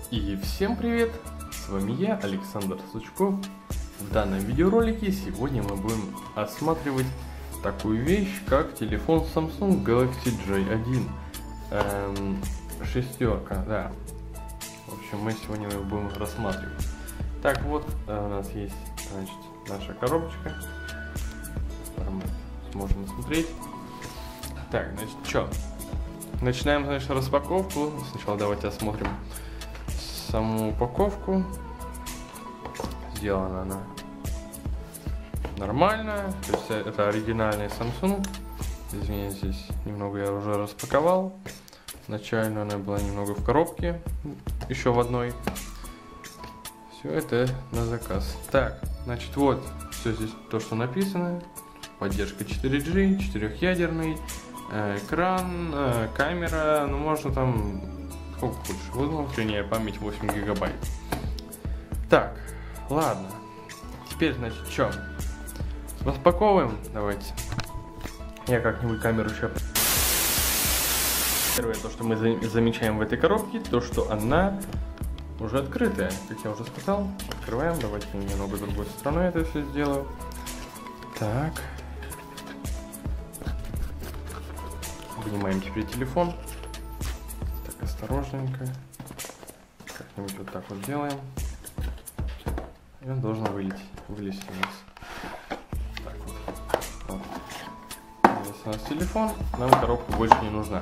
И всем привет! С вами я, Александр Сучков. В данном видеоролике сегодня мы будем осматривать такую вещь, как телефон Samsung Galaxy J1. Шестерка, да. В общем, мы сегодня его будем рассматривать. Так вот, у нас есть, значит, наша коробочка, которую мы сможем смотреть. Так, значит, что? Начинаем, значит, распаковку. Сначала давайте осмотрим саму упаковку. Сделана она нормально. То есть это оригинальный Samsung. Извините, здесь немного я уже распаковал. Изначально она была немного в коробке, еще в одной. Все это на заказ. Так, значит, вот все здесь то, что написано. Поддержка 4G, 4-ядерный, экран, камера, ну можно там сколько хочешь. Внутренняя память 8 гигабайт. Так, ладно. Теперь, значит, что? Распаковываем. Давайте. Я как-нибудь камеру сейчас. Первое, то, что мы замечаем в этой коробке, то, что она уже открытая. Как я уже сказал, открываем. Давайте немного другой стороной это все сделаю. Так. Вынимаем теперь телефон. Так, осторожненько. Как-нибудь вот так вот делаем. И он должен вылезть у нас. Так вот. Здесь у нас телефон. Нам коробка больше не нужна.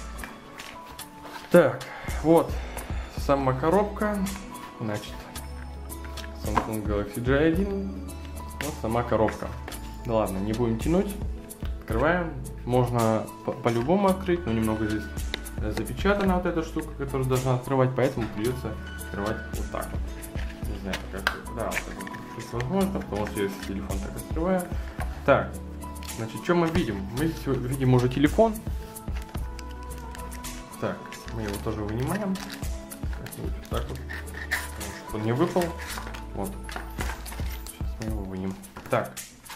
Так, вот сама коробка. Значит, Samsung Galaxy J1. Вот сама коробка. Да ладно, не будем тянуть. Открываем. Можно по-любому открыть, но немного здесь запечатана вот эта штука, которая должна открывать, поэтому придется открывать вот так вот. Не знаю, как. Да, вот так вот возможно, потому что я телефон так открываю. Так, значит, что мы видим? Мы здесь видим уже телефон. Так, мы его тоже вынимаем. Как-нибудь вот так вот, чтобы он не выпал. Вот. Сейчас мы его вынем. Так.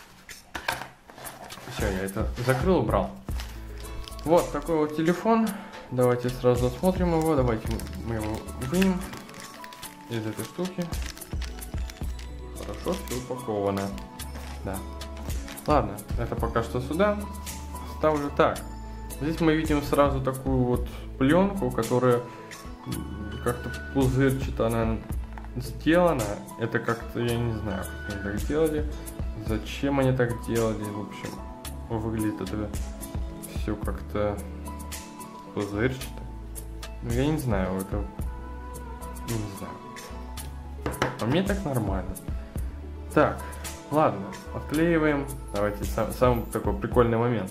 Все, я это закрыл, убрал. Вот такой вот телефон. Давайте сразу осмотрим его. Давайте мы его вынем из этой штуки. Хорошо, все упаковано. Да. Ладно, это пока что сюда. Ставлю так. Здесь мы видим сразу такую вот пленку, которая как-то пузырчато она сделана. Это как-то, я не знаю, как они так делали. Зачем они так делали, в общем. Выглядит это все как-то пузырчато. Ну, я не знаю, это... Не знаю. А мне так нормально. Так, ладно, отклеиваем. Давайте самый такой прикольный момент.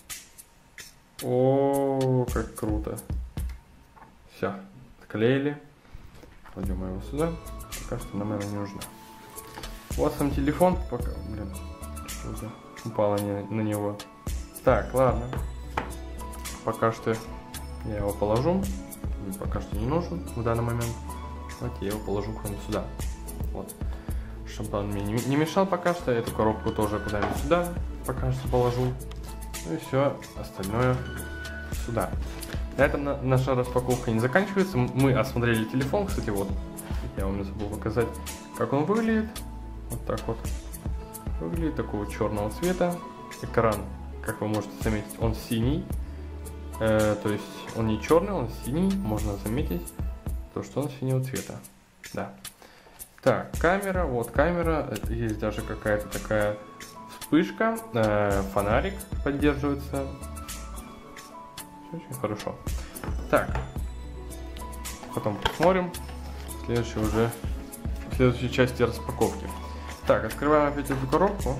О, как круто. Все, отклеили. Кладем его сюда. Пока что нам она не нужна. Вот сам телефон. Пока, блин, что-то упало на него. Так, ладно. Пока что я его положу. Пока что не нужен в данный момент. Вот я его положу куда-нибудь сюда. Вот. Чтобы он мне не мешал пока что. Эту коробку тоже куда-нибудь сюда пока что положу. Ну и все остальное сюда. На этом наша распаковка не заканчивается. Мы осмотрели телефон. Кстати, вот. Я вам не забыл показать, как он выглядит. Вот так вот. Выглядит такого черного цвета. Экран, как вы можете заметить, он синий. То есть он не черный, он синий. Можно заметить то, что он синего цвета. Да. Так, камера. Вот камера. Есть даже какая-то такая вспышка. Фонарик поддерживается. Все очень хорошо. Так. Потом посмотрим. В следующей части распаковки. Так, открываем опять эту коробку.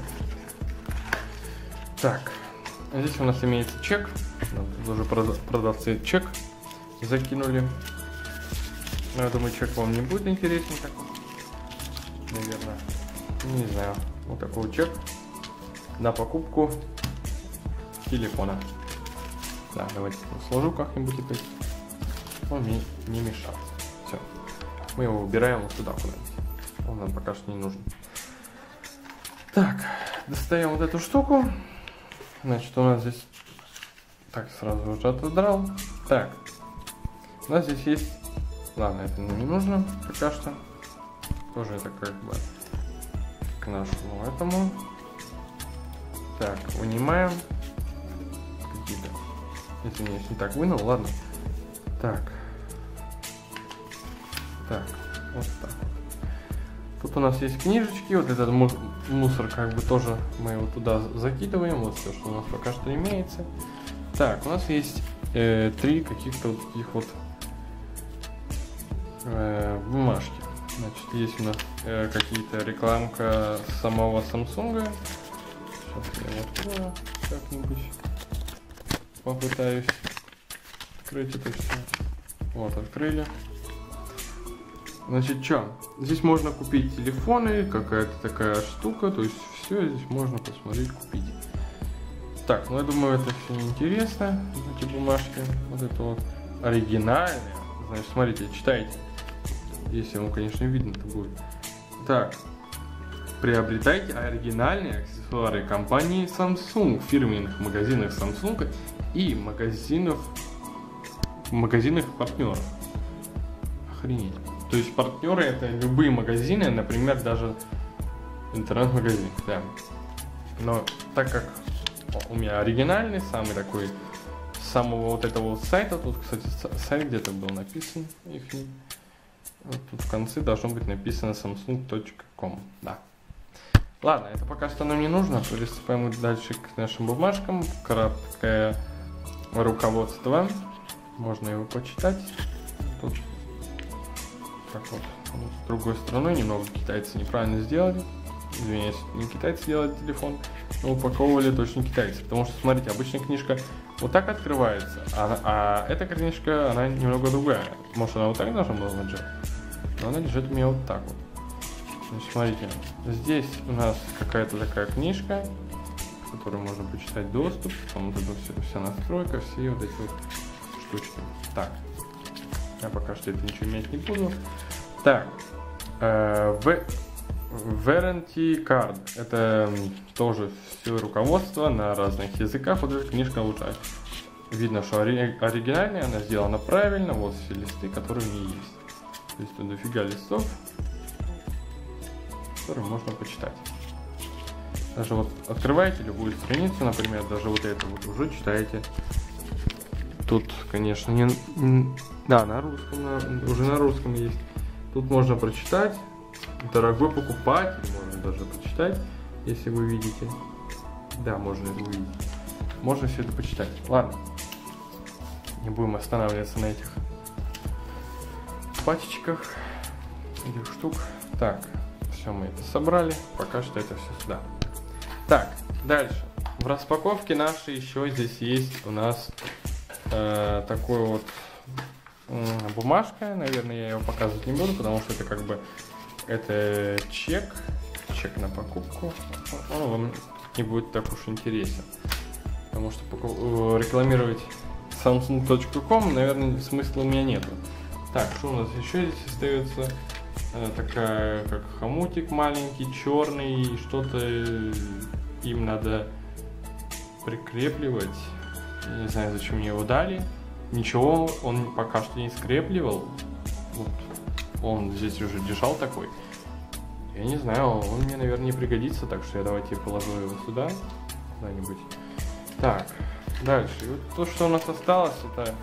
Так, здесь у нас имеется чек. Тут уже продавцы чек закинули. Но я думаю, чек вам не будет интересен так. Наверное. Не знаю. Вот такой чек на покупку телефона. Да, давайте сложу как-нибудь опять. Он мне не мешал. Все. Мы его убираем вот сюда куда-нибудь. Он нам пока что не нужен. Так, достаем вот эту штуку. Значит, у нас здесь... Так, сразу уже отодрал. Так, у нас здесь есть Ладно, это нам не нужно пока что. Тоже это как бы к нашему этому. Так, вынимаем. Какие-то. Извиняюсь, не так вынул, ладно. Так. Так, вот так вот. Тут у нас есть книжечки, вот этот мусор как бы тоже мы его туда закидываем, вот все, что у нас пока что имеется. Так, у нас есть 3 каких-то вот таких вот бумажки. Значит, есть у нас какие-то рекламка самого Samsung. Сейчас я его открою как-нибудь. Попытаюсь открыть это все. Вот, открыли. Значит, что? Здесь можно купить телефоны, какая-то такая штука, то есть все здесь можно посмотреть, купить. Так, ну я думаю, это все неинтересно, эти бумажки. Вот это вот оригинальные. Значит, смотрите, читайте. Если вам, конечно, видно, то будет. Так, приобретайте оригинальные аксессуары компании Samsung в фирменных магазинах Samsung и магазинах партнеров. Охренеть. То есть партнеры это любые магазины, например, даже интернет-магазин, да. Но так как у меня оригинальный, самый такой, с самого вот этого вот сайта, тут, кстати, сайт где-то был написан, вот тут в конце должно быть написано samsung.com, да. Ладно, это пока что нам не нужно, приступаем дальше к нашим бумажкам, краткое руководство, можно его почитать, тут. Так вот, с другой стороны, немного китайцы неправильно сделали. Извиняюсь, не китайцы делали телефон, но упаковывали точно китайцы. Потому что, смотрите, обычная книжка вот так открывается, а эта книжка, она немного другая. Может, она вот так должна была лежать? Но она лежит у меня вот так вот. Значит, смотрите, здесь у нас какая-то такая книжка, в которой можно почитать доступ, потом вот это вся настройка, все вот эти вот штучки. Так. Я пока что это ничего менять не буду. Так, Warranty Card. Это тоже все руководство на разных языках. Вот эта книжка лучше. Видно, что оригинальная, она сделана правильно. Вот все листы, которые у нее есть. То есть тут дофига листов, которые можно почитать. Даже вот открываете любую страницу, например, даже вот эту вот уже читаете. Тут, конечно, да, на русском, уже на русском есть. Тут можно прочитать. Дорогой покупатель, можно даже почитать, если вы видите. Да, можно это увидеть. Можно все это почитать. Ладно. Не будем останавливаться на этих пачечках, этих штук. Так, все, мы это собрали. Пока что это все сюда. Так, дальше. В распаковке нашей еще здесь есть у нас такой вот бумажка, наверное, я его показывать не буду, потому что это как бы это чек на покупку, он вам не будет так уж интересен, потому что рекламировать samsung.com, наверное, смысла у меня нету. Так, что у нас еще здесь остается? Такая, как хомутик маленький, черный, что-то им надо прикрепливать. Я не знаю, зачем мне его дали. Ничего он пока что не скрепливал. Вот. Он здесь уже лежал такой. Я не знаю, он мне, наверное, не пригодится, так что я давайте положу его сюда. Куда-нибудь. Так, дальше. И вот то, что у нас осталось, это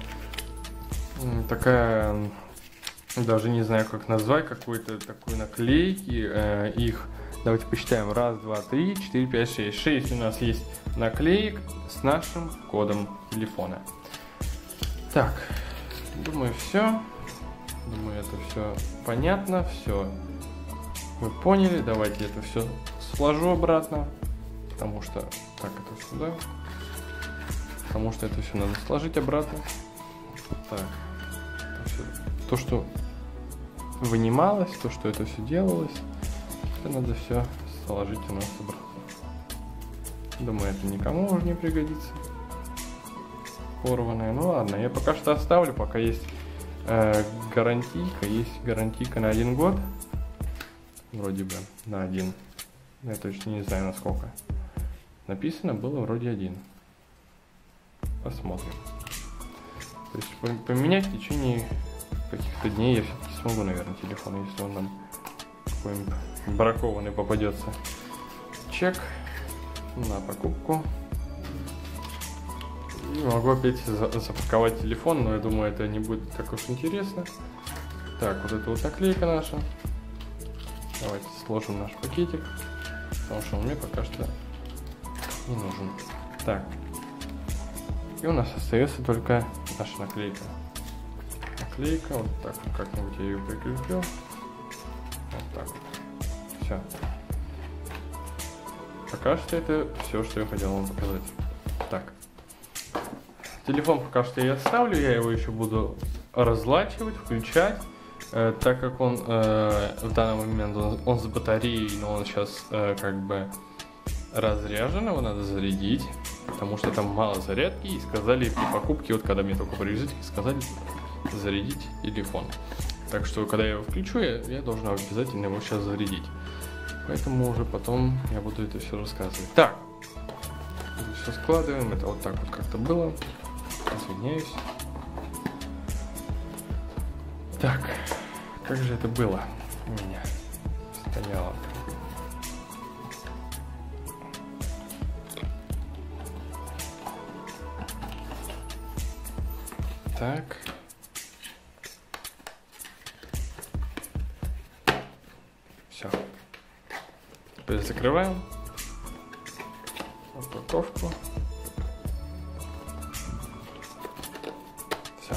такая, даже не знаю, как назвать, какой-то такой наклейки. Их, давайте посчитаем. 1, 2, 3, 4, 5, 6. 6 у нас есть наклеек с нашим кодом телефона. Так, думаю, все. Думаю, это все понятно, все вы поняли. Давайте это все сложу обратно, потому что так, это сюда, потому что это все надо сложить обратно. Так, то, что вынималось, то, что это все делалось, это надо все сложить у нас обратно. Думаю, это никому уже не пригодится. Порванная. Ну ладно, я пока что оставлю, пока есть гарантийка. Есть гарантийка на 1 год. Вроде бы на 1. Я точно не знаю, насколько. Написано было вроде 1. Посмотрим. То есть поменять в течение каких-то дней я все-таки смогу, наверное, телефон, если он нам какой-нибудь бракованный попадется. Чек на покупку. И могу опять запаковать телефон, но я думаю, это не будет так уж интересно. Так, вот эта вот наклейка наша. Давайте сложим наш пакетик, потому что он мне пока что не нужен. Так. И у нас остается только наша наклейка. Наклейка, вот так вот как-нибудь я ее прикреплю. Вот так вот. Все. Пока что это все, что я хотел вам показать. Так. Телефон пока что я оставлю, я его еще буду разлачивать, включать. Так как он в данный момент он с батареей, но он сейчас как бы разряжен, его надо зарядить, потому что там мало зарядки, и сказали при покупке, вот когда мне только привезли, сказали зарядить телефон. Так что когда я его включу, я должен обязательно его сейчас зарядить. Поэтому уже потом я буду это все рассказывать. Так, все складываем, это вот так вот как-то было. Извиняюсь. Так, как же это было у меня стояло. Так. Все. Теперь закрываем упаковку. Все.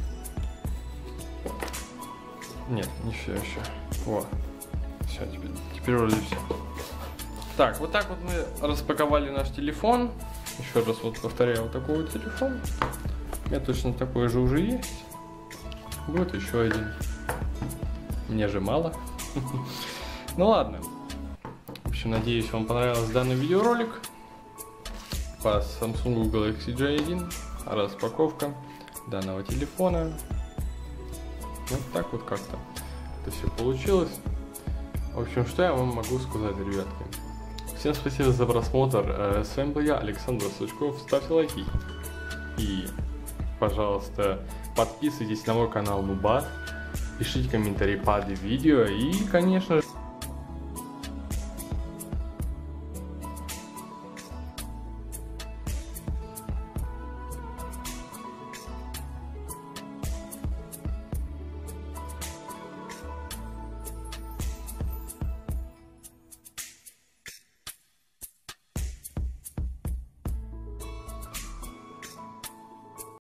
Нет, не все еще. Вот. Все, теперь вроде все. Так, вот так вот мы распаковали наш телефон. Еще раз вот повторяю, вот такой вот телефон. У меня точно такой же уже есть. Вот еще один. Мне же мало. Ну ладно. В общем, надеюсь, вам понравился данный видеоролик по Samsung Galaxy J1. Распаковка данного телефона. Вот так вот как-то это все получилось. В общем, что я вам могу сказать, ребятки. Всем спасибо за просмотр. С вами был я, Александр Сучков. Ставьте лайки. И, пожалуйста, подписывайтесь на мой канал Нубас. Пишите комментарии под видео. И, конечно же,